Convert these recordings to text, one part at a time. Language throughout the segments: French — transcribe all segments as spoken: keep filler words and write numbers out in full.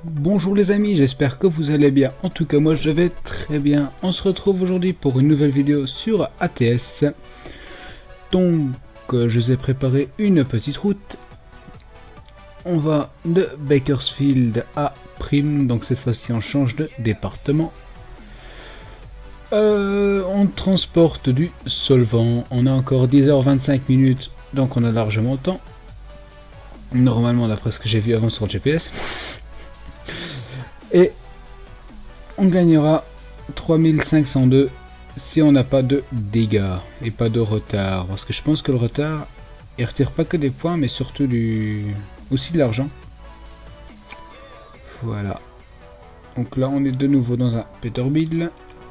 Bonjour les amis, j'espère que vous allez bien. En tout cas moi je vais très bien. On se retrouve aujourd'hui pour une nouvelle vidéo sur A T S. Donc euh, je vous ai préparé une petite route. On va de Bakersfield à Primm, donc cette fois-ci on change de département. Euh, on transporte du solvant, on a encore dix heures vingt-cinq minutes, donc on a largement le temps. Normalement d'après ce que j'ai vu avant sur le G P S. Et on gagnera trois mille cinq cent deux si on n'a pas de dégâts et pas de retard. Parce que je pense que le retard, il retire pas que des points, mais surtout du aussi de l'argent. Voilà. Donc là, on est de nouveau dans un Peterbilt.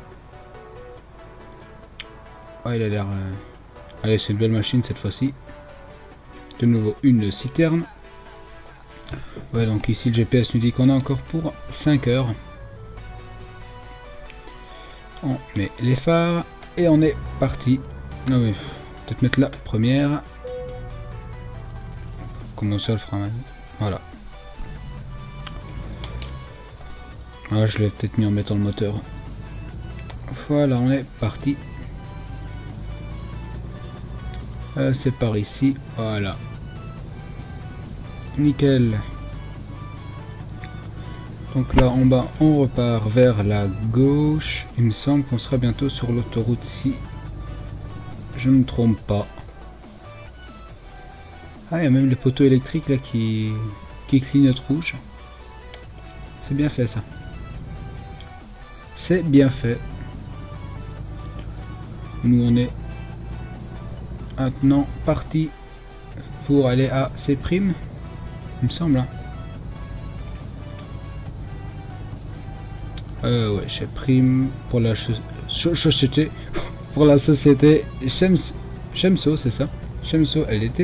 Ah, il a l'air... Euh... Allez, c'est une belle machine cette fois-ci. De nouveau, une citerne. Ouais, donc ici le G P S nous dit qu'on a encore pour cinq heures. On met les phares et on est parti. Non mais peut-être mettre la première. Comment ça le fera même. Voilà. Ah, je l'ai peut-être mis en mettant le moteur. Voilà, on est parti. Euh, c'est par ici. Voilà. Nickel. Donc là en bas on repart vers la gauche. Il me semble qu'on sera bientôt sur l'autoroute si je ne me trompe pas. Ah, il y a même les poteaux électriques là qui, qui clignotent rouge. C'est bien fait ça. C'est bien fait. Nous on est maintenant parti pour aller à ces primes. Il me semble. Hein. Euh, ouais, chez Primm pour la société, pour la société Chems, Chemso, c'est ça, Chemso L D T.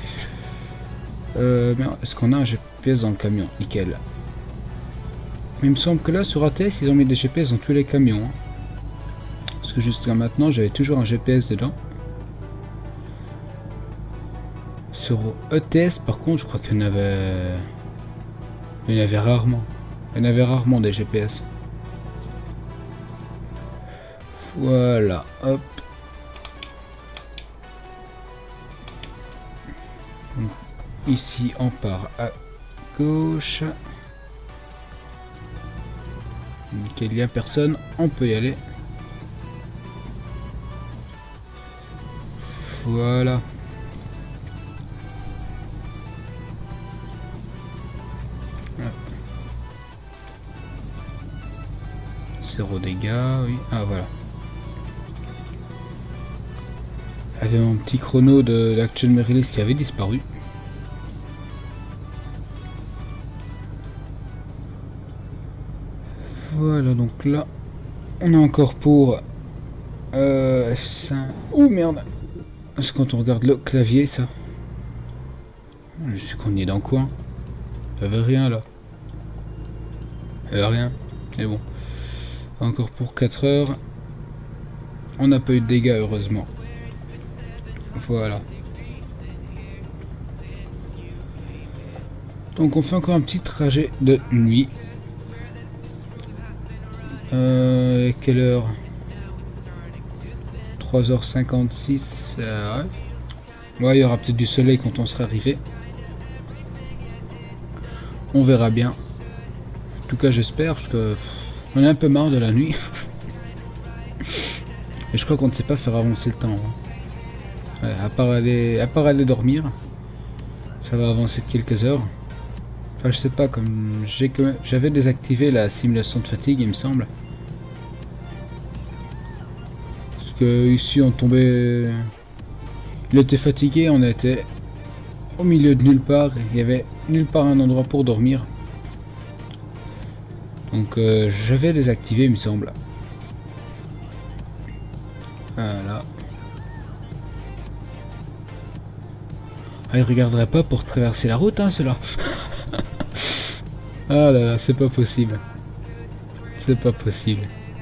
Euh, mais est-ce qu'on a un G P S dans le camion? Nickel. Il me semble que là sur A T S ils ont mis des G P S dans tous les camions. Hein. Parce que jusqu'à maintenant j'avais toujours un G P S dedans. Sur E T S par contre je crois qu'il y en avait... Il y en avait rarement. Il y en avait rarement des G P S. Voilà, hop. Donc, ici on part à gauche. Nickel, il n'y a personne, on peut y aller. Voilà. Zéro dégâts, oui. Ah voilà. Il y avait mon petit chrono de l'Action Merilis qui avait disparu. Voilà, donc là, on a encore pour euh, F cinq. Oh merde! C'est quand on regarde le clavier, ça. Je suis qu'on y est dans le coin. Il n'y avait rien là. Il n'y avait rien. Mais bon. Encore pour quatre heures. On n'a pas eu de dégâts, heureusement. Voilà. Donc on fait encore un petit trajet de nuit. Euh, quelle heure? trois heures cinquante-six. Euh, ouais. Ouais, il y aura peut-être du soleil quand on sera arrivé. On verra bien. En tout cas j'espère parce que on est un peu marre de la nuit. Et je crois qu'on ne sait pas faire avancer le temps. Hein. Ouais, à part aller, à part aller dormir, ça va avancer de quelques heures. Enfin, je sais pas, comme j'ai que j'avais désactivé la simulation de fatigue, il me semble. Parce que ici on tombait, il était fatigué, on était au milieu de nulle part, il y avait nulle part un endroit pour dormir. Donc euh, j'avais désactivé, il me semble. Voilà. Ah, il regarderait pas pour traverser la route, hein, cela. Ah là là, c'est pas possible. C'est pas possible.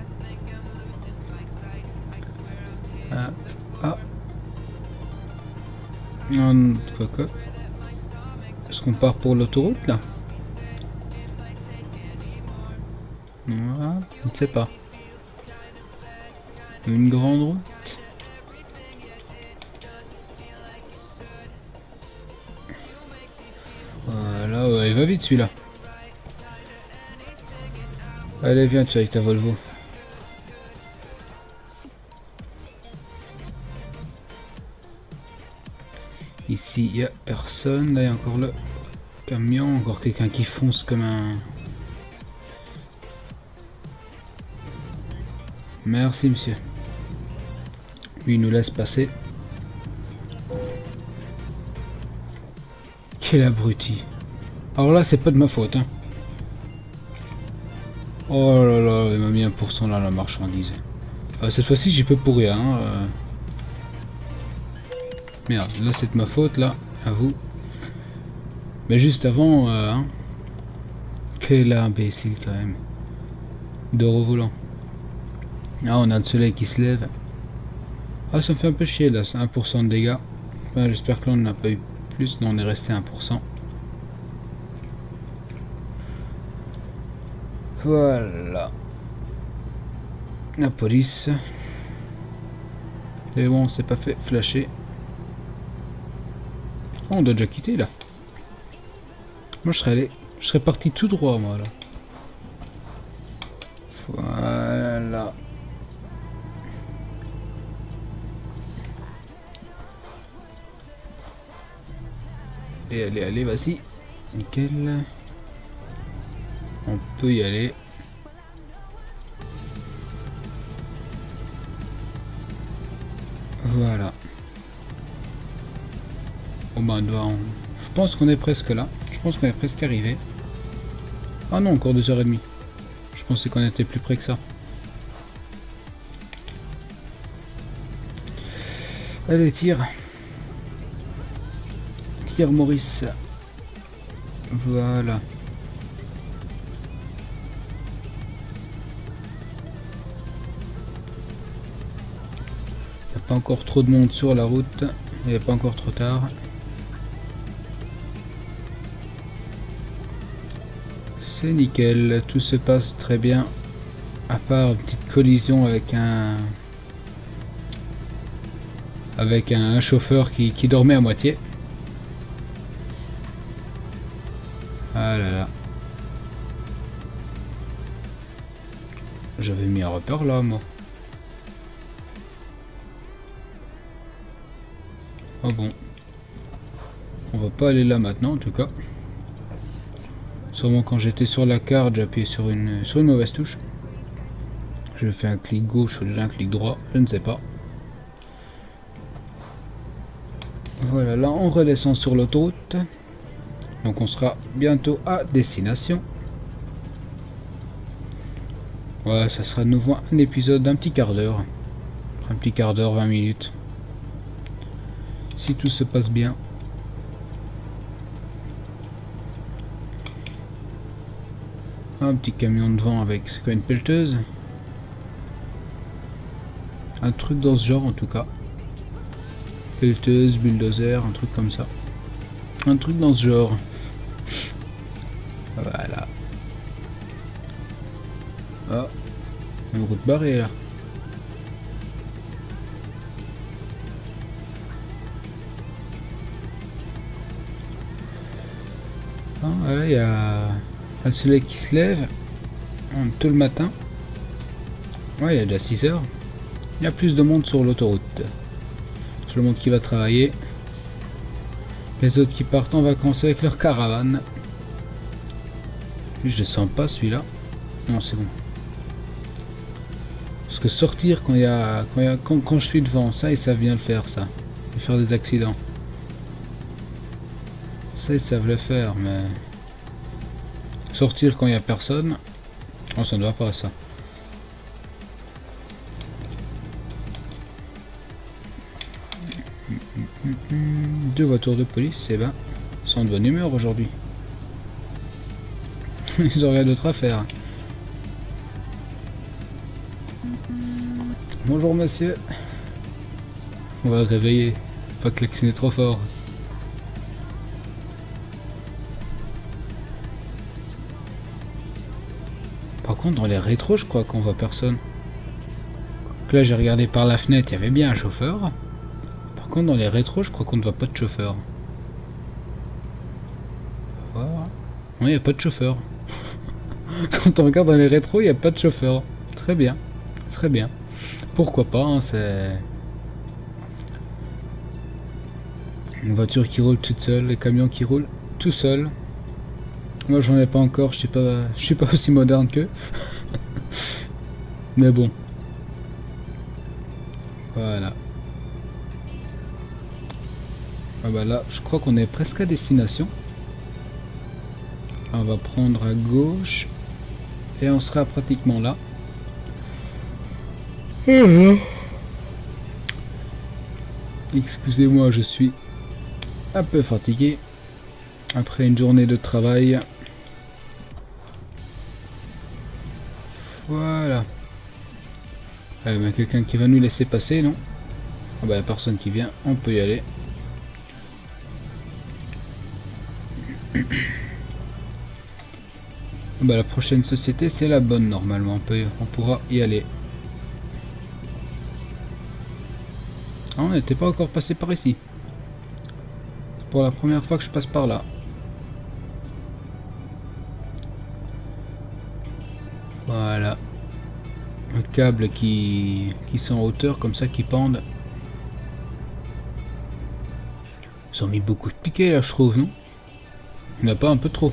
Ah. Ah. Quoi quoi. Est-ce qu'on part pour l'autoroute là? Ouais, je ne sais pas. Une grande route. Voilà, ouais, il va vite celui-là. Allez, viens, tu avec ta Volvo. Ici, il n'y a personne. Là, il y a encore le camion. Encore quelqu'un qui fonce comme un... Merci, monsieur. Lui, il nous laisse passer. Quel abruti. Alors là, c'est pas de ma faute. Hein. Oh là là, il m'a mis un pour cent là, la marchandise. Ah, cette fois-ci, j'y peux pour rien. Hein. Euh... Merde, là, c'est de ma faute, là. À vous. Mais juste avant... Euh, hein. Quel imbécile, quand même. De revolant. Ah, on a le soleil qui se lève. Ah, ça me fait un peu chier, là. C'est un pour cent de dégâts. Enfin, j'espère que là, on n'a pas eu plus. Non, on est resté à un pour cent. Voilà. La police. Et bon, on s'est pas fait flasher. Oh, on doit déjà quitter là. Moi je serais allé. Je serais parti tout droit moi là. Voilà. Et allez, allez, vas-y. Nickel. On peut y aller. Voilà. Oh bah on doit en... Je pense qu'on est presque là. Je pense qu'on est presque arrivé. Ah non, encore deux heures trente. Je pensais qu'on était plus près que ça. Allez, tire. Tire, Maurice. Voilà. Il n'y a pas encore trop de monde sur la route. Il n'est pas encore trop tard. C'est nickel, tout se passe très bien. À part une petite collision avec un avec un chauffeur qui, qui dormait à moitié. Ah là là. J'avais mis un repère là moi. Oh bon. On va pas aller là maintenant en tout cas. Sûrement quand j'étais sur la carte, j'ai appuyé sur une, sur une mauvaise touche. Je fais un clic gauche ou un clic droit, je ne sais pas. Voilà, là on redescend sur l'autoroute. Donc on sera bientôt à destination. Ouais, ça sera de nouveau un épisode d'un petit quart d'heure. Un petit quart d'heure, vingt minutes. Si tout se passe bien. Un petit camion devant avec, c'est quoi, une pelleteuse? Un truc dans ce genre en tout cas. Pelleteuse, bulldozer, un truc comme ça. Un truc dans ce genre. Voilà. Ah, une route barrée là. Ah, voilà, il y a le soleil qui se lève tout le matin. Ouais, il y a déjà six heures. Il y a plus de monde sur l'autoroute. Tout le monde qui va travailler. Les autres qui partent en vacances avec leur caravane. Je ne sens pas celui-là. Non, c'est bon. Parce que sortir quand il y a quand, il y a, quand, quand je suis devant, ça ils savent bien le faire, ça. Et faire des accidents. Ça ils savent le faire, mais sortir quand il n'y a personne, oh, ça ne va pas ça. Deux voitures de police, c'est ben, sont de bonne humeur aujourd'hui. Ils ont rien d'autre à faire. Bonjour monsieur. On va le réveiller. Pas klaxonner trop fort. Par contre, dans les rétros, je crois qu'on voit personne. Donc là, j'ai regardé par la fenêtre, il y avait bien un chauffeur. Par contre, dans les rétros, je crois qu'on ne voit pas de chauffeur. Voilà. Non, il n'y a pas de chauffeur. Quand on regarde dans les rétros, il n'y a pas de chauffeur. Très bien. Très bien. Pourquoi pas, hein, c'est... Une voiture qui roule toute seule, les camions qui roulent tout seul. Moi j'en ai pas encore, je suis pas je suis pas aussi moderne qu'eux. Mais bon. Voilà. Ah bah là, je crois qu'on est presque à destination. On va prendre à gauche. Et on sera pratiquement là. Excusez-moi, je suis un peu fatigué après une journée de travail. Voilà. Eh ben, quelqu'un qui va nous laisser passer, non? Ah bah, personne qui vient, on peut y aller. Bah, la prochaine société, c'est la bonne normalement, on, peut, on pourra y aller. Ah, on n'était pas encore passé par ici. C'est pour la première fois que je passe par là. Voilà. Un câble qui, qui sont en hauteur, comme ça, qui pendent. Ils ont mis beaucoup de piquets là, je trouve, non? Il n'y en a pas un peu trop?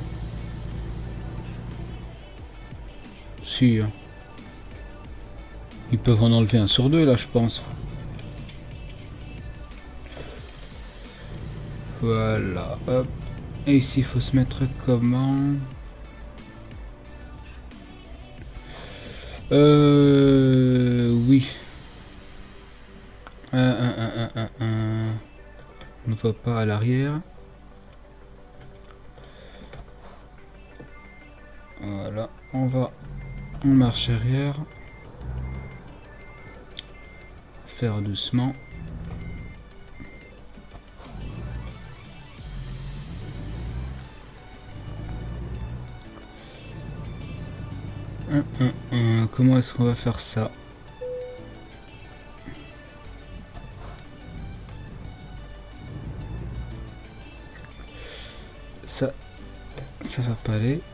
Si. Hein. Ils peuvent en enlever un sur deux là, je pense. Voilà, hop. Et ici, il faut se mettre comment? Euh... Oui. Un, un, un, un, un. On ne voit pas à l'arrière. Voilà, on va en marche arrière. Faire doucement. Un, un, un. Comment est-ce qu'on va faire ça? Ça, ça va pas aller.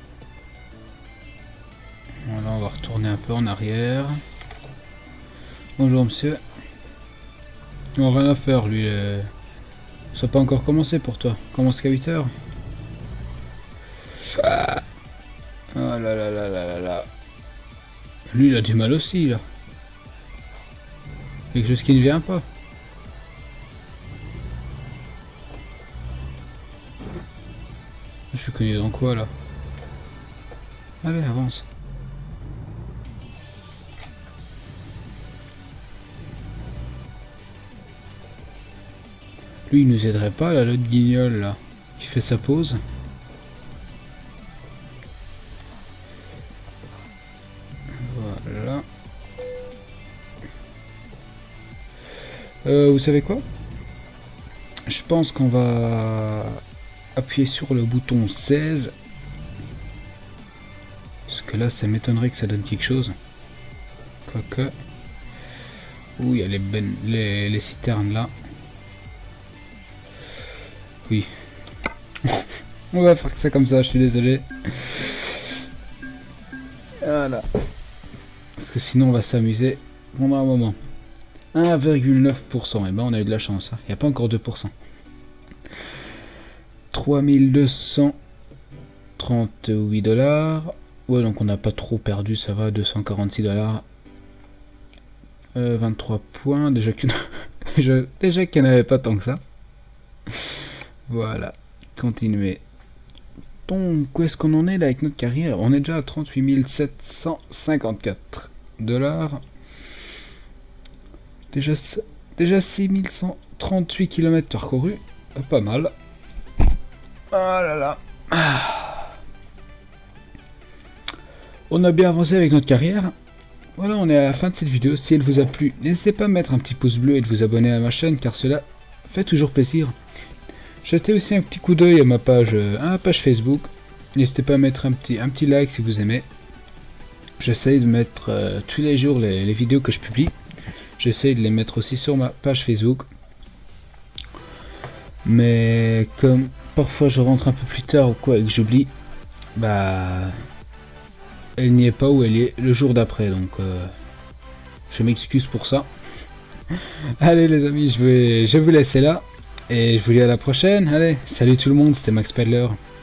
Voilà, on va retourner un peu en arrière. Bonjour monsieur. Non, rien à faire lui. Euh... Ça n'a pas encore commencé pour toi. Commence qu'à huit heures. Ah. Oh là là là là là là. Lui il a du mal aussi là. Quelque chose qui ne vient pas. Je suis connu dans quoi là? Allez, avance. Lui il nous aiderait pas là, l'autre guignol là, qui fait sa pause. Voilà. Euh, vous savez quoi? Je pense qu'on va appuyer sur le bouton seize. Parce que là ça m'étonnerait que ça donne quelque chose. Quoique. Ouh, il y a les, ben, les, les citernes là. Oui. On va faire ça comme ça, je suis désolé. Voilà. Parce que sinon on va s'amuser pendant un moment. un virgule neuf pour cent. Et ben on a eu de la chance. Hein. Il n'y a pas encore deux pour cent. trois mille deux cent trente-huit dollars. Ouais, donc on n'a pas trop perdu, ça va. deux cent quarante-six dollars. Euh, vingt-trois points. Déjà qu'il déjà qu'il n'y en avait pas tant que ça. Voilà. Continuer. Donc, où est-ce qu'on en est là avec notre carrière? On est déjà à trente-huit mille sept cent cinquante-quatre dollars. Déjà, déjà six mille cent trente-huit kilomètres parcourus. Pas mal. Ah là là. Ah. On a bien avancé avec notre carrière. Voilà, on est à la fin de cette vidéo. Si elle vous a plu, n'hésitez pas à mettre un petit pouce bleu et de vous abonner à ma chaîne car cela fait toujours plaisir. Jetez aussi un petit coup d'œil à ma page, à ma page Facebook. N'hésitez pas à mettre un petit, un petit like si vous aimez. j'essaye de mettre euh, tous les jours les, les vidéos que je publie. J'essaye de les mettre aussi sur ma page Facebook. Mais comme parfois je rentre un peu plus tard ou quoi et que j'oublie, bah elle n'y est pas ou elle y est le jour d'après, donc euh, je m'excuse pour ça. Allez les amis, je vais, je vais vous laisser là et je vous dis à la prochaine. Allez, salut tout le monde, c'était Max Pedler.